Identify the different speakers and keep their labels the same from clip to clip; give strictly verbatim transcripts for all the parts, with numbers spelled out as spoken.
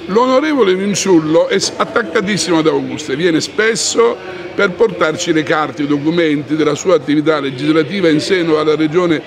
Speaker 1: L'onorevole Vinciullo è attaccatissimo ad Augusta, viene spesso per portarci le carte, i documenti della sua attività legislativa in seno alla regione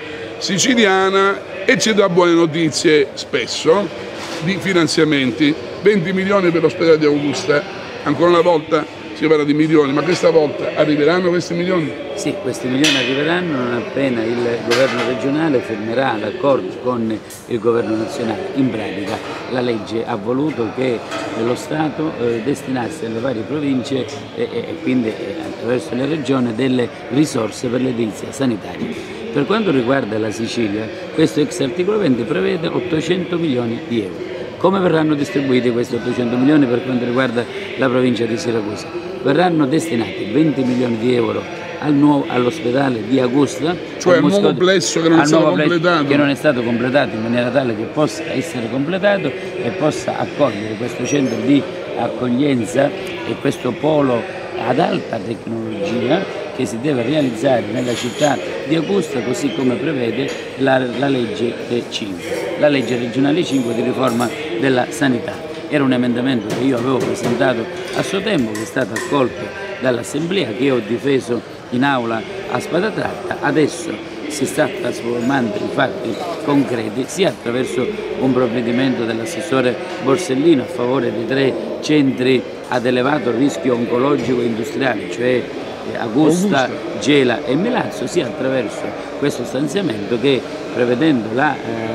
Speaker 1: siciliana e ci dà buone notizie spesso di finanziamenti. venti milioni per l'ospedale di Augusta, ancora una volta si parla di milioni, ma questa volta arriveranno questi milioni?
Speaker 2: Sì, questi milioni arriveranno non appena il governo regionale firmerà l'accordo con il governo nazionale. In pratica la legge ha voluto che lo Stato eh, destinasse alle varie province e, e quindi eh, attraverso le regioni delle risorse per l'edilizia sanitaria. Per quanto riguarda la Sicilia, questo ex articolo venti prevede ottocento milioni di euro. Come verranno distribuiti questi ottocento milioni per quanto riguarda la provincia di Siracusa? Verranno destinati venti milioni di euro al all'ospedale di Augusta,
Speaker 1: cioè al nuovo plesso che non è stato completato.
Speaker 2: Che non è stato completato in maniera tale che possa essere completato e possa accogliere questo centro di accoglienza e questo polo ad alta tecnologia che si deve realizzare nella città di Augusta, così come prevede la, la legge cinque, la legge regionale cinque di riforma della sanità. Era un emendamento che io avevo presentato a suo tempo, che è stato accolto dall'Assemblea, che io ho difeso in aula a spada tratta. Adesso si sta trasformando in fatti concreti, sia attraverso un provvedimento dell'assessore Borsellino a favore di tre centri ad elevato rischio oncologico e industriale, cioè Augusta, Gela e Milazzo, sia attraverso questo stanziamento che, prevedendo la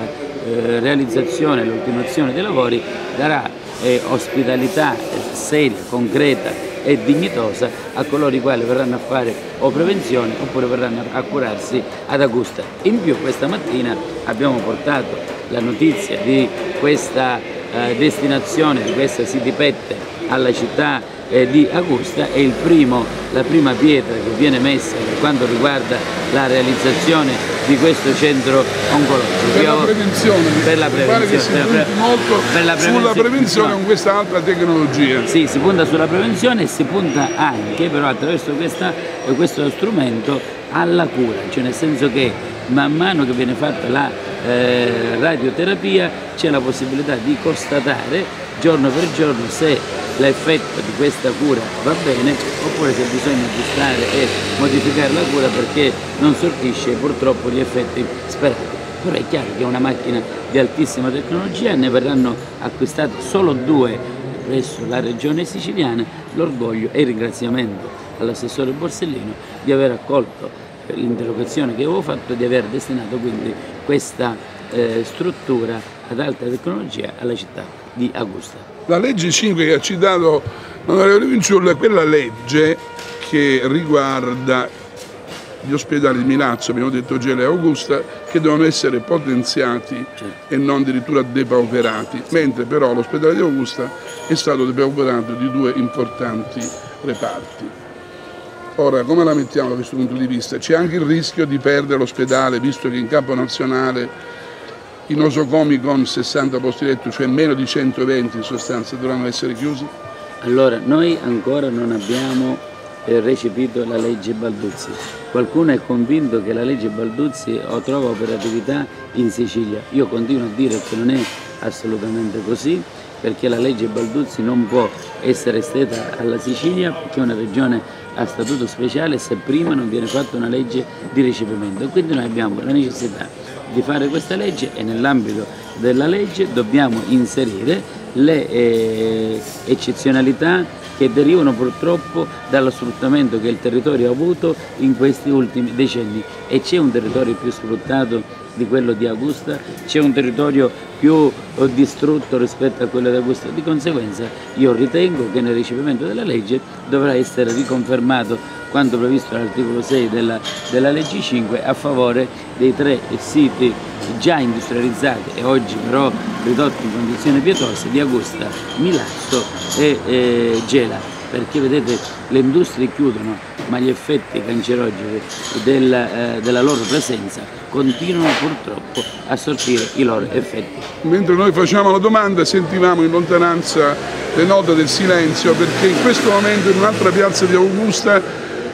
Speaker 2: eh, realizzazione e l'ultimazione dei lavori, darà eh, ospitalità seria, concreta e dignitosa a coloro i quali verranno a fare o prevenzione oppure verranno a curarsi ad Augusta. In più questa mattina abbiamo portato la notizia di questa eh, destinazione, di questa City Pet alla città eh, di Augusta. È il primo, la prima pietra che viene messa per quanto riguarda la realizzazione di questo centro oncologico.
Speaker 1: Per la prevenzione,
Speaker 2: per la prevenzione,
Speaker 1: pare che si punti molto per la prevenzione, sulla prevenzione no. con questa altra tecnologia.
Speaker 2: Sì, si punta sulla prevenzione e si punta anche però attraverso questa, questo strumento alla cura, cioè nel senso che man mano che viene fatta la eh, radioterapia c'è la possibilità di constatare giorno per giorno se l'effetto di questa cura va bene oppure se bisogna aggiustare e modificare la cura perché non sortisce purtroppo gli effetti sperati. Però è chiaro che è una macchina di altissima tecnologia, ne verranno acquistate solo due presso la regione siciliana. L'orgoglio e il ringraziamento all'assessore Borsellino di aver accolto l'interrogazione che avevo fatto e di aver destinato quindi questa eh, struttura ad alta tecnologia alla città di Augusta.
Speaker 1: La legge cinque che ha citato l'onorevole Vinciullo è quella legge che riguarda gli ospedali di Milazzo, abbiamo detto Gela e Augusta, che devono essere potenziati certo. e non addirittura depauperati, mentre però l'ospedale di Augusta è stato depauperato di due importanti reparti. Ora, come la mettiamo da questo punto di vista? C'è anche il rischio di perdere l'ospedale, visto che in campo nazionale i nosocomi con sessanta posti letto, cioè meno di centoventi in sostanza, dovranno essere chiusi?
Speaker 2: Allora, noi ancora non abbiamo eh, recepito la legge Balduzzi. Qualcuno è convinto che la legge Balduzzi o trova operatività in Sicilia. Io continuo a dire che non è assolutamente così, perché la legge Balduzzi non può essere estesa alla Sicilia perché è una regione a statuto speciale se prima non viene fatta una legge di recepimento. Quindi noi abbiamo la necessità di fare questa legge e nell'ambito della legge dobbiamo inserire le eh, eccezionalità che derivano purtroppo dallo sfruttamento che il territorio ha avuto in questi ultimi decenni, e c'è un territorio più sfruttato di quello di Augusta, c'è un territorio più distrutto rispetto a quello di Augusta. Di conseguenza io ritengo che nel recepimento della legge dovrà essere riconfermato quanto previsto dall'articolo sei della, della legge cinque a favore dei tre siti già industrializzati e oggi però ridotti in condizioni pietose di Augusta, Milazzo e eh, Gela, perché vedete le industrie chiudono ma gli effetti cancerogeni della, eh, della loro presenza continuano purtroppo a sortire i loro effetti.
Speaker 1: Mentre noi facciamo la domanda sentivamo in lontananza le note del silenzio, perché in questo momento in un'altra piazza di Augusta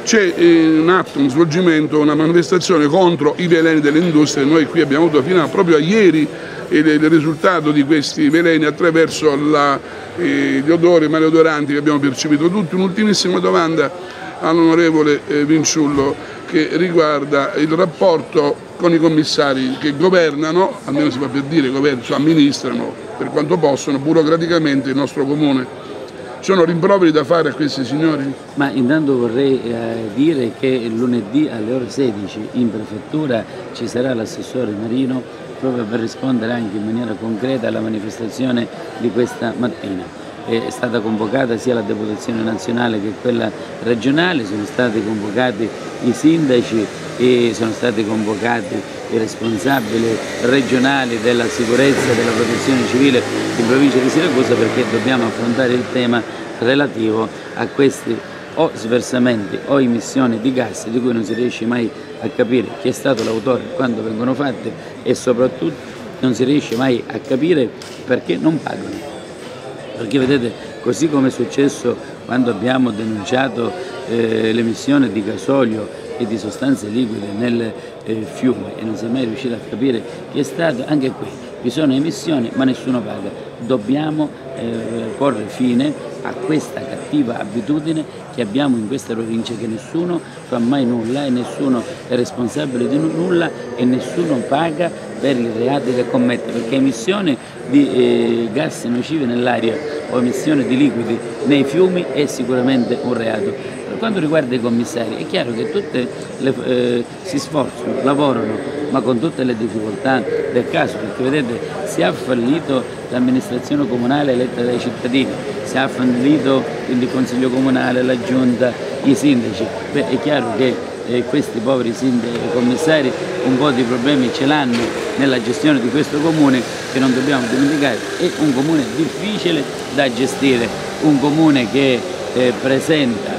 Speaker 1: c'è in atto un svolgimento, una manifestazione contro i veleni delle industrie. Noi qui abbiamo avuto fino a proprio a ieri il, il risultato di questi veleni attraverso la, eh, gli odori, i maleodoranti che abbiamo percepito tutti. Un'ultimissima domanda all'onorevole eh, Vinciullo che riguarda il rapporto con i commissari che governano, almeno si fa per dire, governano, cioè amministrano per quanto possono burocraticamente il nostro comune. Sono rimproveri da fare a questi signori?
Speaker 2: Ma intanto vorrei eh, dire che lunedì alle ore sedici in prefettura ci sarà l'assessore Marino proprio per rispondere anche in maniera concreta alla manifestazione di questa mattina. È stata convocata sia la deputazione nazionale che quella regionale, sono stati convocati i sindaci e sono stati convocati i responsabili regionali della sicurezza e della protezione civile in provincia di Siracusa, perché dobbiamo affrontare il tema relativo a questi o sversamenti o emissioni di gas di cui non si riesce mai a capire chi è stato l'autore, quando vengono fatti e soprattutto non si riesce mai a capire perché non pagano. Perché vedete, così come è successo quando abbiamo denunciato eh, l'emissione di gasolio e di sostanze liquide nel eh, fiume e non si è mai riuscito a capire chi è stato, anche qui vi sono emissioni ma nessuno paga. Dobbiamo eh, porre fine a questa cattiva abitudine che abbiamo in questa provincia, che nessuno fa mai nulla e nessuno è responsabile di nulla e nessuno paga per i reati che commette, perché emissioni di eh, gas nocivi nell'aria o emissioni di liquidi nei fiumi è sicuramente un reato. Per quanto riguarda i commissari è chiaro che tutte le, eh, si sforzano, lavorano, ma con tutte le difficoltà del caso, perché vedete si è fallito l'amministrazione comunale eletta dai cittadini, si è fallito il consiglio comunale, la giunta, i sindaci. Beh, è chiaro che eh, questi poveri sindaci e commissari un po' di problemi ce l'hanno nella gestione di questo comune, che non dobbiamo dimenticare è un comune difficile da gestire, un comune che eh, presenta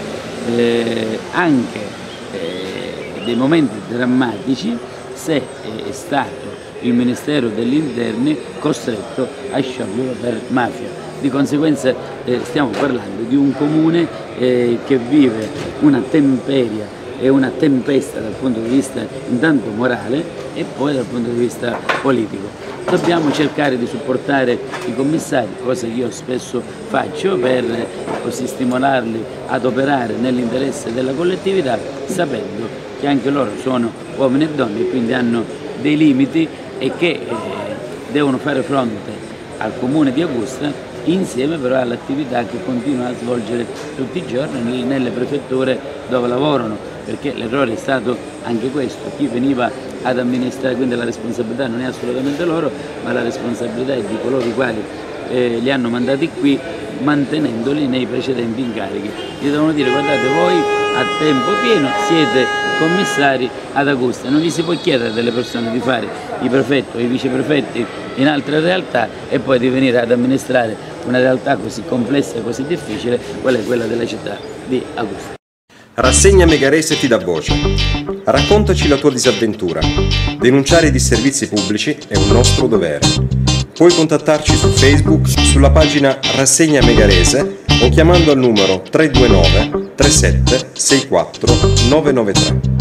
Speaker 2: eh, anche eh, dei momenti drammatici se è stato il Ministero degli Interni costretto a sciogliere per mafia. Di conseguenza eh, stiamo parlando di un comune eh, che vive una temperia e una tempesta dal punto di vista intanto morale e poi dal punto di vista politico. Dobbiamo cercare di supportare i commissari, cosa che io spesso faccio, per così stimolarli ad operare nell'interesse della collettività, sapendo che anche loro sono uomini e donne e quindi hanno dei limiti e che eh, devono fare fronte al comune di Augusta insieme però all'attività che continuano a svolgere tutti i giorni nelle prefetture dove lavorano, perché l'errore è stato anche questo, chi veniva ad amministrare, quindi la responsabilità non è assolutamente loro, ma la responsabilità è di coloro i quali eh, li hanno mandati qui mantenendoli nei precedenti incarichi. Gli devono dire: guardate, voi a tempo pieno siete commissari ad Augusta, non gli si può chiedere delle persone di fare i prefetti o i viceprefetti in altre realtà e poi di venire ad amministrare una realtà così complessa e così difficile qual è quella della città di Augusta.
Speaker 3: Rassegna Megarese ti dà voce. Raccontaci la tua disavventura. Denunciare i disservizi pubblici è un nostro dovere. Puoi contattarci su Facebook sulla pagina Rassegna Megarese o chiamando al numero tre due nove tre sette sei quattro nove nove tre.